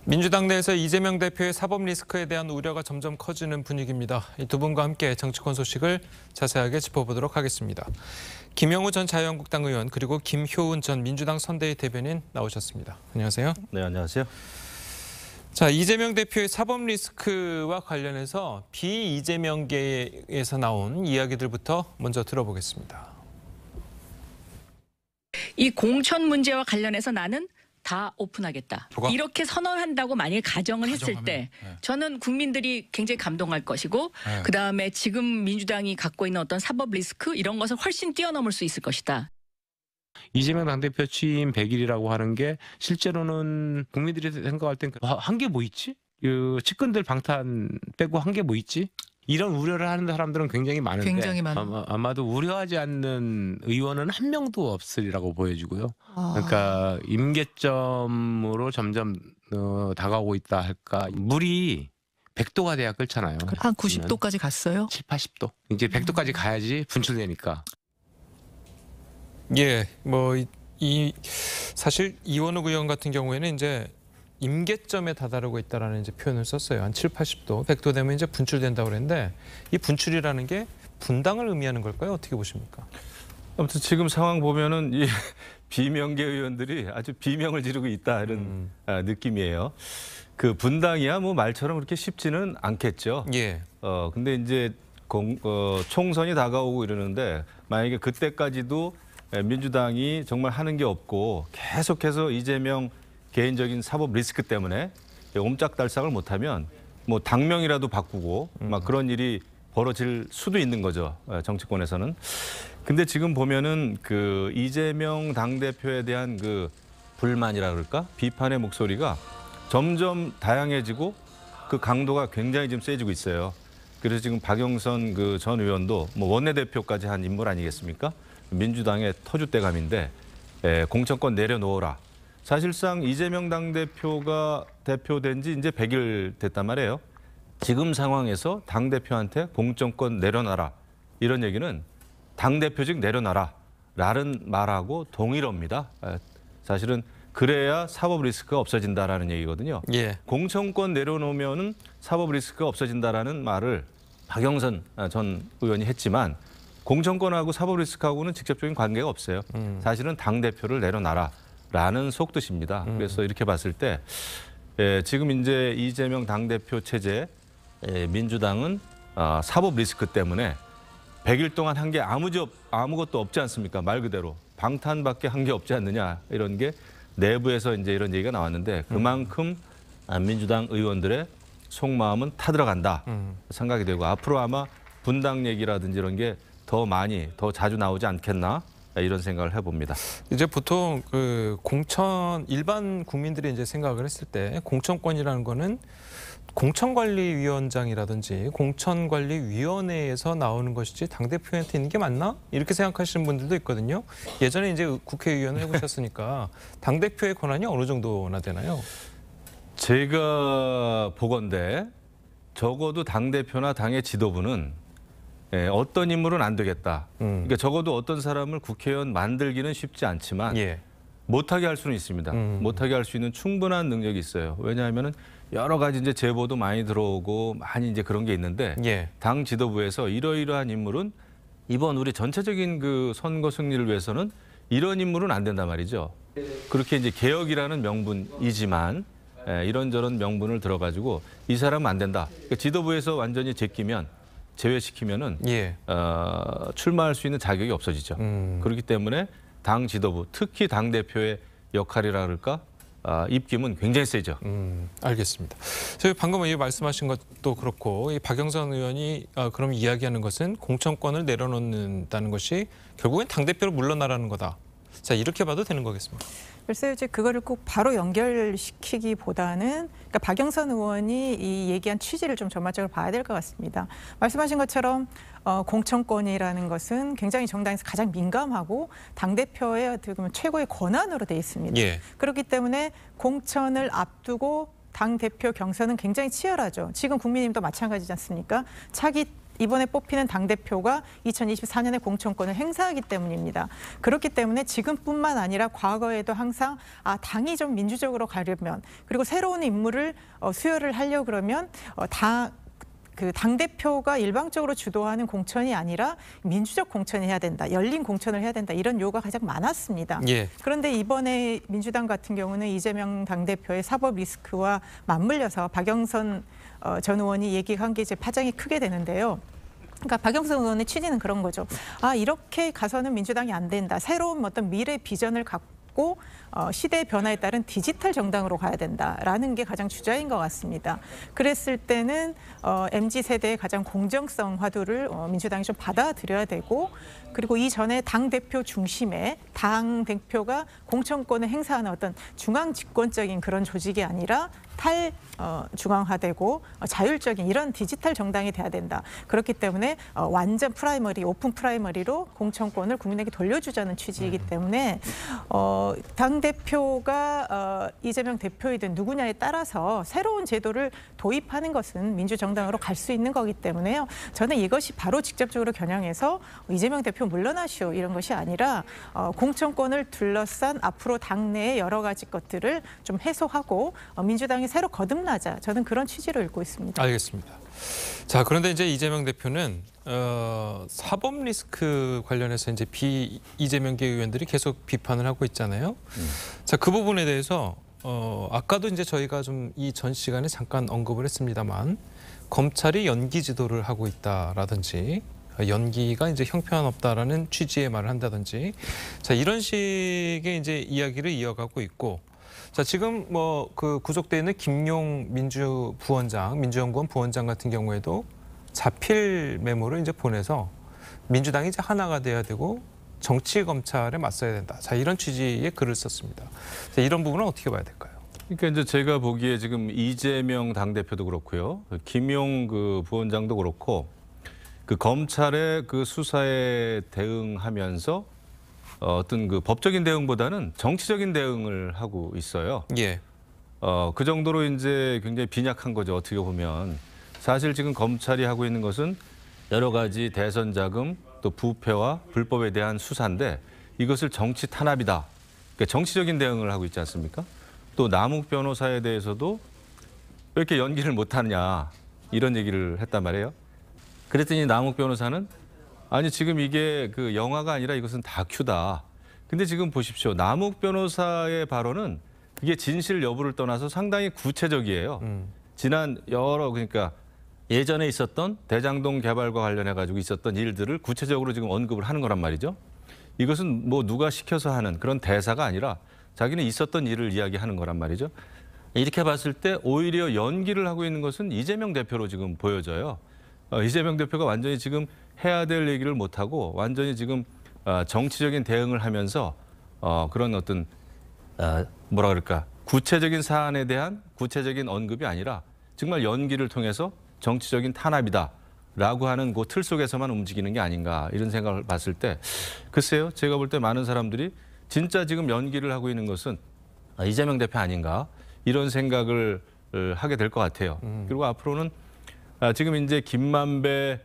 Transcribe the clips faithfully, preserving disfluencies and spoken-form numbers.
민주당 내에서 이재명 대표의 사법 리스크에 대한 우려가 점점 커지는 분위기입니다. 이 두 분과 함께 정치권 소식을 자세하게 짚어보도록 하겠습니다. 김영우 전 자유한국당 의원 그리고 김효은 전 민주당 선대위 대변인 나오셨습니다. 안녕하세요. 네, 안녕하세요. 자, 이재명 대표의 사법 리스크와 관련해서 비이재명계에서 나온 이야기들부터 먼저 들어보겠습니다. 이 공천 문제와 관련해서 나는 다 오픈하겠다. 저거? 이렇게 선언한다고 만약에 가정을 했을 가정하면, 때 네. 저는 국민들이 굉장히 감동할 것이고 네. 그다음에 지금 민주당이 갖고 있는 어떤 사법 리스크 이런 것을 훨씬 뛰어넘을 수 있을 것이다. 이재명 당대표 취임 백 일이라고 하는 게 실제로는 국민들이 생각할 땐 한 게 뭐 있지? 그 측근들 방탄 빼고 한 게 뭐 있지? 이런 우려를 하는 사람들은 굉장히 많은데 굉장히 많아. 아마, 아마도 우려하지 않는 의원은 한 명도 없으리라고 보여지고요. 아. 그러니까 임계점으로 점점 어, 다가오고 있다 할까. 물이 백 도가 돼야 끓잖아요. 한 구십 도까지 갔어요? 칠, 팔십 도. 이제 백 도까지 가야지 분출되니까. 예, 뭐 이 사실 이원욱 의원 같은 경우에는 이제 임계점에 다다르고 있다라는 이제 표현을 썼어요. 한 칠, 팔십 도, 백 도 되면 이제 분출된다고 그랬는데 이 분출이라는 게 분당을 의미하는 걸까요? 어떻게 보십니까? 아무튼 지금 상황 보면은 이 비명계 의원들이 아주 비명을 지르고 있다 이런 음. 아, 느낌이에요. 그 분당이야 뭐 말처럼 그렇게 쉽지는 않겠죠. 예. 어 근데 이제 공, 어, 총선이 다가오고 이러는데 만약에 그때까지도 민주당이 정말 하는 게 없고 계속해서 이재명 개인적인 사법 리스크 때문에 옴짝달싹을 못하면 뭐 당명이라도 바꾸고 막 그런 일이 벌어질 수도 있는 거죠. 정치권에서는. 근데 지금 보면은 그 이재명 당대표에 대한 그 불만이라 그럴까? 비판의 목소리가 점점 다양해지고 그 강도가 굉장히 지금 세지고 있어요. 그래서 지금 박영선 그 전 의원도 뭐 원내대표까지 한 인물 아니겠습니까? 민주당의 터줏대감인데 에, 공천권 내려놓으라. 사실상 이재명 당대표가 대표된 지 이제 백 일 됐단 말이에요. 지금 상황에서 당대표한테 공천권 내려놔라. 이런 얘기는 당대표직 내려놔라. 라는 말하고 동일합니다. 사실은 그래야 사법 리스크가 없어진다라는 얘기거든요. 예. 공천권 내려놓으면 사법 리스크가 없어진다라는 말을 박영선 전 의원이 했지만 공천권하고 사법 리스크하고는 직접적인 관계가 없어요. 음. 사실은 당대표를 내려놔라. 라는 속뜻입니다. 음. 그래서 이렇게 봤을 때 예, 지금 이제 이재명 당대표 체제 예, 민주당은 아, 사법 리스크 때문에 백 일 동안 한 게 아무 아무것도 없지 않습니까? 말 그대로 방탄밖에 한 게 없지 않느냐 이런 게 내부에서 이제 이런 얘기가 나왔는데 그만큼 음. 민주당 의원들의 속마음은 타들어간다 음. 생각이 되고 앞으로 아마 분당 얘기라든지 이런 게 더 많이 더 자주 나오지 않겠나? 이런 생각을 해봅니다. 이제 보통 그 공천 일반 국민들이 이제 생각을 했을 때 공천권이라는 거는 공천관리위원장이라든지 공천관리위원회에서 나오는 것이지 당대표한테 있는 게 맞나? 이렇게 생각하시는 분들도 있거든요. 예전에 이제 국회의원을 해보셨으니까 당대표의 권한이 어느 정도나 되나요? 제가 보건대 적어도 당대표나 당의 지도부는 예, 어떤 인물은 안 되겠다. 음. 그러니까 적어도 어떤 사람을 국회의원 만들기는 쉽지 않지만 예. 못하게 할 수는 있습니다. 음. 못하게 할 수 있는 충분한 능력이 있어요. 왜냐하면은 여러 가지 이제 제보도 많이 들어오고 많이 이제 그런 게 있는데 예. 당 지도부에서 이러이러한 인물은 이번 우리 전체적인 그 선거 승리를 위해서는 이런 인물은 안 된단 말이죠. 그렇게 이제 개혁이라는 명분이지만 예, 이런저런 명분을 들어가지고 이 사람은 안 된다. 그러니까 지도부에서 완전히 제끼면 제외시키면은 예. 어, 출마할 수 있는 자격이 없어지죠. 음. 그렇기 때문에 당 지도부, 특히 당 대표의 역할이라 그럴까 아, 입김은 굉장히 세죠. 음, 알겠습니다. 저희 방금 이 말씀하신 것도 그렇고 이 박영선 의원이 아, 그럼 이야기하는 것은 공천권을 내려놓는다는 것이 결국엔 당 대표를 물러나라는 거다. 자, 이렇게 봐도 되는 거겠습니까? 글쎄요, 이제 그거를 꼭 바로 연결시키기보다는 그러니까 박영선 의원이 이 얘기한 취지를 좀 전반적으로 봐야 될 것 같습니다. 말씀하신 것처럼 어, 공천권이라는 것은 굉장히 정당에서 가장 민감하고 당대표의 어떻게 보면 최고의 권한으로 돼 있습니다. 예. 그렇기 때문에 공천을 앞두고 당대표 경선은 굉장히 치열하죠. 지금 국민의힘도 마찬가지지 않습니까? 차기 이번에 뽑히는 당대표가 이천이십사 년에 공천권을 행사하기 때문입니다. 그렇기 때문에 지금뿐만 아니라 과거에도 항상 아, 당이 좀 민주적으로 가려면 그리고 새로운 인물을 어, 수혈을 하려고 그러면 어, 당 그 당대표가 일방적으로 주도하는 공천이 아니라 민주적 공천이 해야 된다. 열린 공천을 해야 된다. 이런 요구가 가장 많았습니다. 예. 그런데 이번에 민주당 같은 경우는 이재명 당대표의 사법 리스크와 맞물려서 박영선 어, 전 의원이 얘기한 게 이제 파장이 크게 되는데요. 그러니까 박영선 의원의 취지는 그런 거죠. 아, 이렇게 가서는 민주당이 안 된다. 새로운 어떤 미래 비전을 갖고 어, 시대의 변화에 따른 디지털 정당으로 가야 된다라는 게 가장 주자인 것 같습니다. 그랬을 때는 어, 엠지 세대의 가장 공정성 화두를 어, 민주당이 좀 받아들여야 되고 그리고 이전에 당대표 중심의 당대표가 공천권을 행사하는 어떤 중앙 집권적인 그런 조직이 아니라 탈 어, 중앙화되고 어, 자율적인 이런 디지털 정당이 돼야 된다. 그렇기 때문에 어, 완전 프라이머리, 오픈 프라이머리로 공천권을 국민에게 돌려주자는 취지이기 때문에 어, 당대표가 어, 이재명 대표이든 누구냐에 따라서 새로운 제도를 도입하는 것은 민주정당으로 갈 수 있는 거기 때문에요. 저는 이것이 바로 직접적으로 겨냥해서 이재명 대표 물러나시오 이런 것이 아니라 어, 공천권을 둘러싼 앞으로 당내의 여러 가지 것들을 좀 해소하고 어, 민주당이 새로 거듭나자. 저는 그런 취지로 읽고 있습니다. 알겠습니다. 자, 그런데 이제 이재명 대표는 어, 사법 리스크 관련해서 이제 비 이재명계 의원들이 계속 비판을 하고 있잖아요. 음. 자, 그 부분에 대해서 어, 아까도 이제 저희가 좀 이 전 시간에 잠깐 언급을 했습니다만 검찰이 연기 지도를 하고 있다라든지 연기가 이제 형편없다라는 취지의 말을 한다든지 자, 이런 식의 이제 이야기를 이어가고 있고. 자, 지금 뭐 그 구속돼 있는 김용 민주부원장, 민주연구원 부원장 같은 경우에도 자필 메모를 이제 보내서 민주당이 이제 하나가 돼야 되고 정치 검찰에 맞서야 된다. 자, 이런 취지의 글을 썼습니다. 자, 이런 부분은 어떻게 봐야 될까요? 그러니까 이제 제가 보기에 지금 이재명 당대표도 그렇고요, 김용 그 부원장도 그렇고 그 검찰의 그 수사에 대응하면서 어떤 그 법적인 대응보다는 정치적인 대응을 하고 있어요. 예. 어, 그 정도로 이제 굉장히 빈약한 거죠. 어떻게 보면. 사실 지금 검찰이 하고 있는 것은 여러 가지 대선 자금 또 부패와 불법에 대한 수사인데 이것을 정치 탄압이다. 그러니까 정치적인 대응을 하고 있지 않습니까? 또 남욱 변호사에 대해서도 왜 이렇게 연기를 못하느냐 이런 얘기를 했단 말이에요. 그랬더니 남욱 변호사는 아니 지금 이게 그 영화가 아니라 이것은 다큐다. 근데 지금 보십시오. 남욱 변호사의 발언은 이게 진실 여부를 떠나서 상당히 구체적이에요. 음. 지난 여러 그러니까 예전에 있었던 대장동 개발과 관련해 가지고 있었던 일들을 구체적으로 지금 언급을 하는 거란 말이죠. 이것은 뭐 누가 시켜서 하는 그런 대사가 아니라 자기는 있었던 일을 이야기하는 거란 말이죠. 이렇게 봤을 때 오히려 연기를 하고 있는 것은 이재명 대표로 지금 보여져요. 어, 이재명 대표가 완전히 지금 해야 될 얘기를 못하고 완전히 지금 어, 정치적인 대응을 하면서 어, 그런 어떤 어, 뭐라 그럴까 구체적인 사안에 대한 구체적인 언급이 아니라 정말 연기를 통해서 정치적인 탄압이다라고 하는 그 틀 속에서만 움직이는 게 아닌가 이런 생각을 봤을 때 글쎄요. 제가 볼 때 많은 사람들이 진짜 지금 연기를 하고 있는 것은 이재명 대표 아닌가 이런 생각을 하게 될 것 같아요. 음. 그리고 앞으로는 지금 이제 김만배도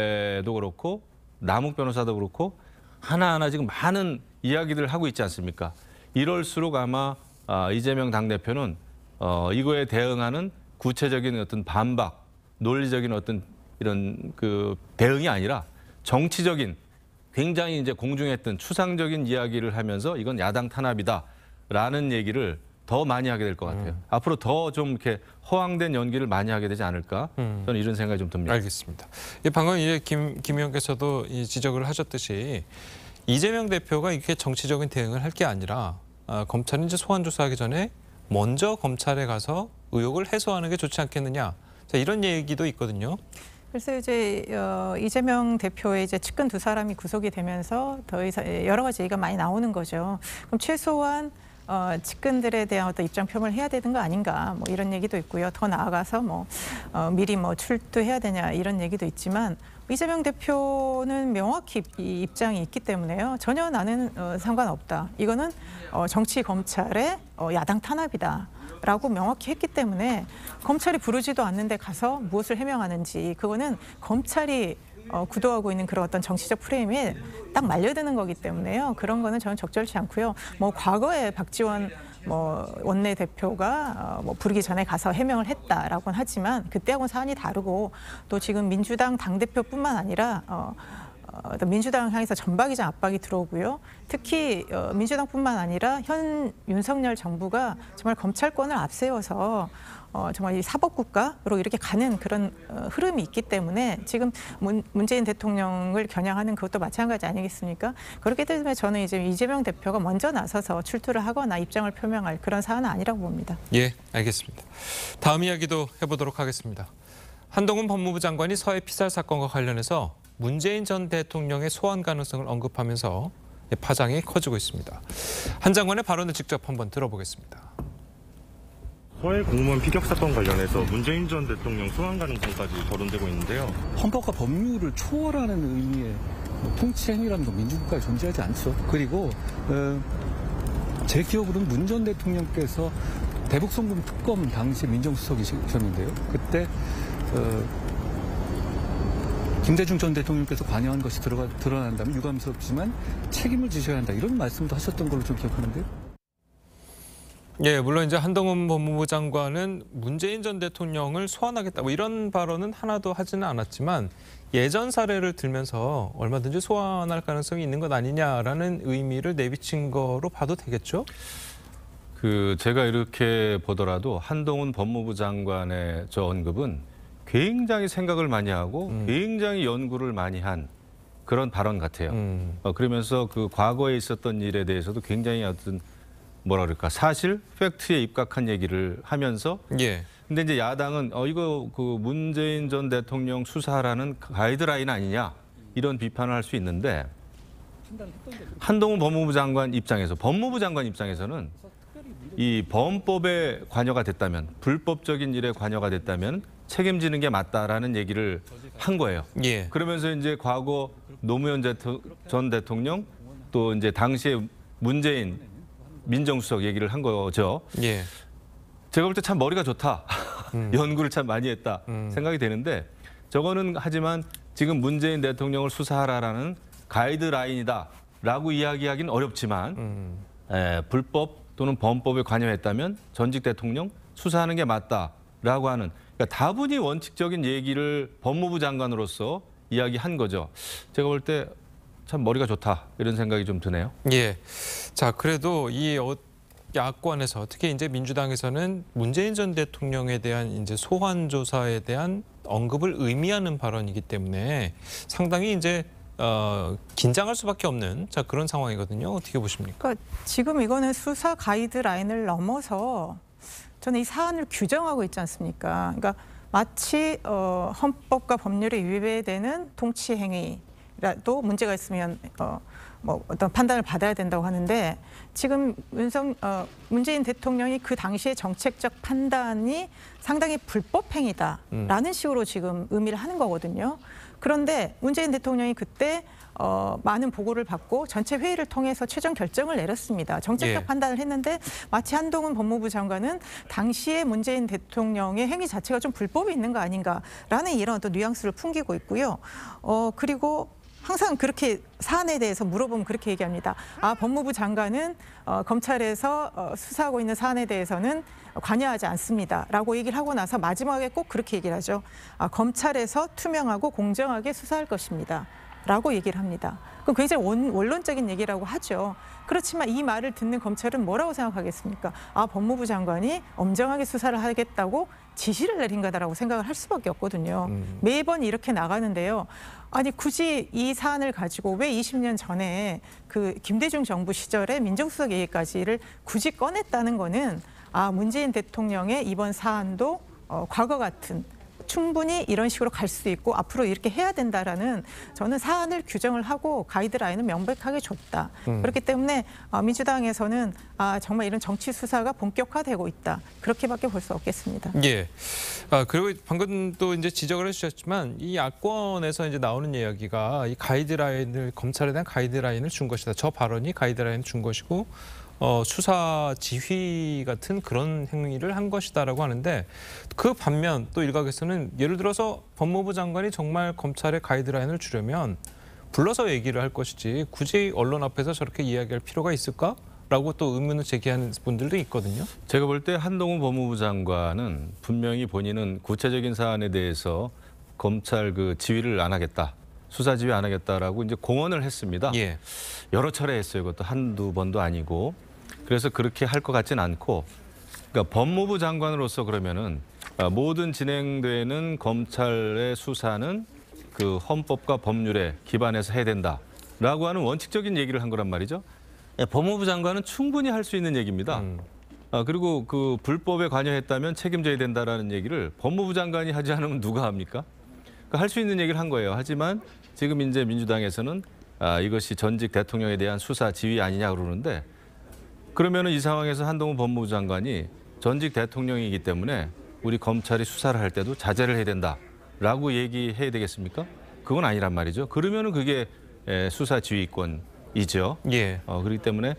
그렇고 남욱 변호사도 그렇고 하나하나 지금 많은 이야기들을 하고 있지 않습니까? 이럴수록 아마 이재명 당대표는 이거에 대응하는 구체적인 어떤 반박, 논리적인 어떤 이런 그 대응이 아니라 정치적인 굉장히 이제 공중했던 추상적인 이야기를 하면서 이건 야당 탄압이다라는 얘기를 더 많이 하게 될 것 같아요. 음. 앞으로 더 좀 이렇게 허황된 연기를 많이 하게 되지 않을까? 음. 저는 이런 생각이 좀 듭니다. 알겠습니다. 방금 이제 김, 김 의원께서도 이 지적을 하셨듯이 이재명 대표가 이렇게 정치적인 대응을 할 게 아니라 아, 검찰이 이제 소환 조사하기 전에 먼저 검찰에 가서 의혹을 해소하는 게 좋지 않겠느냐? 자, 이런 얘기도 있거든요. 그래서 이제 어, 이재명 대표의 이제 측근 두 사람이 구속이 되면서 더 이상 여러 가지 얘기가 많이 나오는 거죠. 그럼 최소한 어, 측근들에 대한 어떤 입장 표명을 해야 되는 거 아닌가? 뭐 이런 얘기도 있고요. 더 나아가서 뭐 어, 미리 뭐 출두해야 되냐 이런 얘기도 있지만 이재명 대표는 명확히 이 입장이 있기 때문에요. 전혀 나는 어, 상관없다. 이거는 어, 정치 검찰의 어, 야당 탄압이다. 라고 명확히 했기 때문에 검찰이 부르지도 않는데 가서 무엇을 해명하는지 그거는 검찰이 어, 구도하고 있는 그런 어떤 정치적 프레임에 딱 말려드는 거기 때문에요. 그런 거는 저는 적절치 않고요. 뭐 과거에 박지원 뭐 원내대표가 어, 뭐 부르기 전에 가서 해명을 했다라고는 하지만 그때하고는 사안이 다르고 또 지금 민주당 당대표뿐만 아니라 어, 어, 민주당 향해서 전방위적 압박이 들어오고요. 특히 어, 민주당뿐만 아니라 현 윤석열 정부가 정말 검찰권을 앞세워서 어, 정말 이 사법국가로 이렇게 가는 그런 어, 흐름이 있기 때문에 지금 문, 문재인 대통령을 겨냥하는 그것도 마찬가지 아니겠습니까? 그렇기 때문에 저는 이제 이재명 대표가 먼저 나서서 출두를 하거나 입장을 표명할 그런 사안은 아니라고 봅니다. 예, 알겠습니다. 다음 이야기도 해보도록 하겠습니다. 한동훈 법무부 장관이 서해 피살 사건과 관련해서 문재인 전 대통령의 소환 가능성을 언급하면서 파장이 커지고 있습니다. 한 장관의 발언을 직접 한번 들어보겠습니다. 서해 공무원 피격 사건 관련해서 문재인 전 대통령 소환 가능성까지 거론되고 있는데요. 헌법과 법률을 초월하는 의미의 통치 행위라는 건 민주국가에 존재하지 않죠. 그리고 어, 제 기억으로는 문 전 대통령께서 대북송금 특검 당시 민정수석이셨는데요. 그때 어, 김대중 전 대통령께서 관여한 것이 들어가, 드러난다면 유감스럽지만 책임을 지셔야 한다. 이런 말씀도 하셨던 걸로 좀 기억하는데요. 예, 물론 이제 한동훈 법무부 장관은 문재인 전 대통령을 소환하겠다 뭐 이런 발언은 하나도 하지는 않았지만 예전 사례를 들면서 얼마든지 소환할 가능성이 있는 것 아니냐라는 의미를 내비친 거로 봐도 되겠죠? 그 제가 이렇게 보더라도 한동훈 법무부 장관의 저 언급은 굉장히 생각을 많이 하고 음. 굉장히 연구를 많이 한 그런 발언 같아요. 음. 어, 그러면서 그 과거에 있었던 일에 대해서도 굉장히 어떤 뭐라 그럴까 사실 팩트에 입각한 얘기를 하면서 예. 근데 이제 야당은 어 이거 그 문재인 전 대통령 수사라는 가이드라인 아니냐 이런 비판을 할 수 있는데 한동훈 법무부 장관 입장에서 법무부 장관 입장에서는 이 범법에 관여가 됐다면 불법적인 일에 관여가 됐다면 책임지는 게 맞다라는 얘기를 한 거예요. 예. 그러면서 이제 과거 노무현 전 대통령 또 이제 당시에 문재인 민정수석 얘기를 한 거죠. 예. 제가 볼 때 참 머리가 좋다. 음. 연구를 참 많이 했다 음. 생각이 되는데 저거는 하지만 지금 문재인 대통령을 수사하라라는 가이드라인이다라고 이야기하기는 어렵지만 음. 에, 불법 또는 범법에 관여했다면 전직 대통령 수사하는 게 맞다라고 하는 그러니까 다분히 원칙적인 얘기를 법무부 장관으로서 이야기한 거죠. 제가 볼 때 참 머리가 좋다 이런 생각이 좀 드네요. 예. 자, 그래도 이 어, 야권에서 특히 이제 민주당에서는 문재인 전 대통령에 대한 이제 소환 조사에 대한 언급을 의미하는 발언이기 때문에 상당히 이제 어, 긴장할 수밖에 없는 자 그런 상황이거든요. 어떻게 보십니까? 그러니까 지금 이거는 수사 가이드라인을 넘어서 저는 이 사안을 규정하고 있지 않습니까? 그러니까 마치 어, 헌법과 법률에 위배되는 통치 행위라도 문제가 있으면 어, 뭐 어떤 판단을 받아야 된다고 하는데 지금 윤석 어, 문재인 대통령이 그 당시의 정책적 판단이 상당히 불법 행위다라는 음. 식으로 지금 의미를 하는 거거든요. 그런데 문재인 대통령이 그때 어, 많은 보고를 받고 전체 회의를 통해서 최종 결정을 내렸습니다. 정책적 예. 판단을 했는데 마치 한동훈 법무부 장관은 당시에 문재인 대통령의 행위 자체가 좀 불법이 있는 거 아닌가라는 이런 어떤 뉘앙스를 풍기고 있고요. 어, 그리고 항상 그렇게 사안에 대해서 물어보면 그렇게 얘기합니다. 아, 법무부 장관은 어, 검찰에서 어, 수사하고 있는 사안에 대해서는 관여하지 않습니다라고 얘기를 하고 나서 마지막에 꼭 그렇게 얘기를 하죠. 아, 검찰에서 투명하고 공정하게 수사할 것입니다. 라고 얘기를 합니다. 그럼 굉장히 원, 원론적인 얘기라고 하죠. 그렇지만 이 말을 듣는 검찰은 뭐라고 생각하겠습니까? 아, 법무부 장관이 엄정하게 수사를 하겠다고 지시를 내린 거다라고 생각을 할 수밖에 없거든요. 음. 매번 이렇게 나가는데요. 아니 굳이 이 사안을 가지고 왜 이십 년 전에 그 김대중 정부 시절에 민정수석 얘기까지를 굳이 꺼냈다는 거는 아, 문재인 대통령의 이번 사안도 어, 과거 같은 충분히 이런 식으로 갈 수 있고 앞으로 이렇게 해야 된다라는 저는 사안을 규정을 하고 가이드라인을 명백하게 줬다. 음. 그렇기 때문에 민주당에서는 아, 정말 이런 정치 수사가 본격화되고 있다. 그렇게밖에 볼 수 없겠습니다. 예. 아, 그리고 방금 또 이제 지적을 해주셨지만 이 야권에서 이제 나오는 이야기가 이 가이드라인을 검찰에 대한 가이드라인을 준 것이다. 저 발언이 가이드라인을 준 것이고 어, 수사 지휘 같은 그런 행위를 한 것이다라고 하는데 그 반면 또 일각에서는 예를 들어서 법무부 장관이 정말 검찰의 가이드라인을 주려면 불러서 얘기를 할 것이지 굳이 언론 앞에서 저렇게 이야기할 필요가 있을까? 라고 또 의문을 제기하는 분들도 있거든요. 제가 볼 때 한동훈 법무부 장관은 분명히 본인은 구체적인 사안에 대해서 검찰 그 지휘를 안 하겠다, 수사 지휘 안 하겠다라고 이제 공언을 했습니다. 예. 여러 차례 했어요. 그것도 한두 번도 아니고. 그래서 그렇게 할 것 같진 않고, 그러니까 법무부 장관으로서 그러면은 모든 진행되는 검찰의 수사는 그 헌법과 법률에 기반해서 해야 된다라고 하는 원칙적인 얘기를 한 거란 말이죠. 예, 법무부 장관은 충분히 할 수 있는 얘기입니다. 음. 아, 그리고 그 불법에 관여했다면 책임져야 된다라는 얘기를 법무부 장관이 하지 않으면 누가 합니까? 그러니까 할 수 있는 얘기를 한 거예요. 하지만 지금 이제 민주당에서는 아, 이것이 전직 대통령에 대한 수사 지휘 아니냐 그러는데, 그러면은 이 상황에서 한동훈 법무부 장관이 전직 대통령이기 때문에 우리 검찰이 수사를 할 때도 자제를 해야 된다라고 얘기해야 되겠습니까? 그건 아니란 말이죠. 그러면은 그게 에, 수사 지휘권이죠. 예. 어, 그렇기 때문에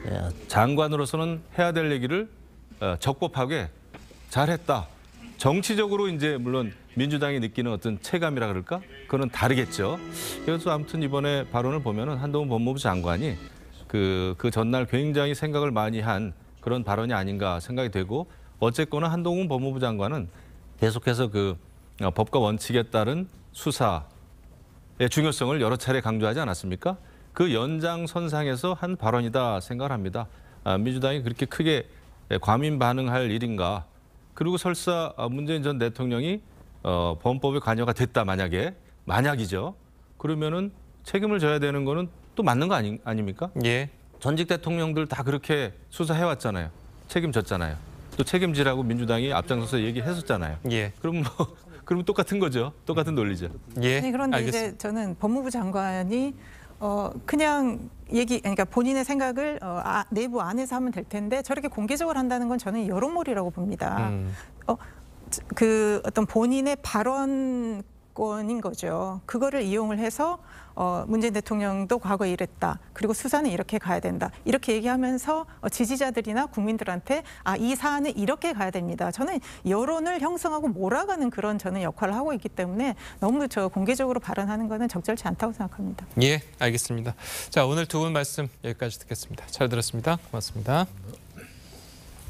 장관으로서는 해야 될 얘기를 어, 적법하게 잘했다. 정치적으로 이제 물론 민주당이 느끼는 어떤 체감이라 그럴까? 그거는 다르겠죠. 그래서 아무튼 이번에 발언을 보면은 한동훈 법무부 장관이 그, 그 전날 굉장히 생각을 많이 한 그런 발언이 아닌가 생각이 되고, 어쨌거나 한동훈 법무부 장관은 계속해서 그 어, 법과 원칙에 따른 수사의 중요성을 여러 차례 강조하지 않았습니까? 그 연장선상에서 한 발언이다 생각을 합니다. 아, 민주당이 그렇게 크게 과민 반응할 일인가? 그리고 설사 문재인 전 대통령이 어, 범법에 관여가 됐다 만약에 만약이죠. 그러면은 책임을 져야 되는 거는 또 맞는 거 아니, 아닙니까? 예. 전직 대통령들 다 그렇게 수사해 왔잖아요. 책임졌잖아요. 또 책임지라고 민주당이 앞장서서 얘기했었잖아요. 예. 그럼 뭐 그러면 똑같은 거죠. 똑같은 논리죠. 예. 네, 그런데 알겠습니다. 이제 저는 법무부 장관이 어 그냥 얘기, 그러니까 본인의 생각을 어, 아, 내부 안에서 하면 될 텐데 저렇게 공개적으로 한다는 건 저는 여론몰이라고 봅니다. 음. 어, 그 어떤 본인의 발언권인 거죠. 그거를 이용을 해서 어, 문재인 대통령도 과거에 이랬다. 그리고 수사는 이렇게 가야 된다. 이렇게 얘기하면서 어, 지지자들이나 국민들한테 아, 이 사안은 이렇게 가야 됩니다. 저는 여론을 형성하고 몰아가는 그런 저는 역할을 하고 있기 때문에 너무 저 공개적으로 발언하는 거는 적절치 않다고 생각합니다. 예, 알겠습니다. 자, 오늘 두 분 말씀 여기까지 듣겠습니다. 잘 들었습니다. 고맙습니다.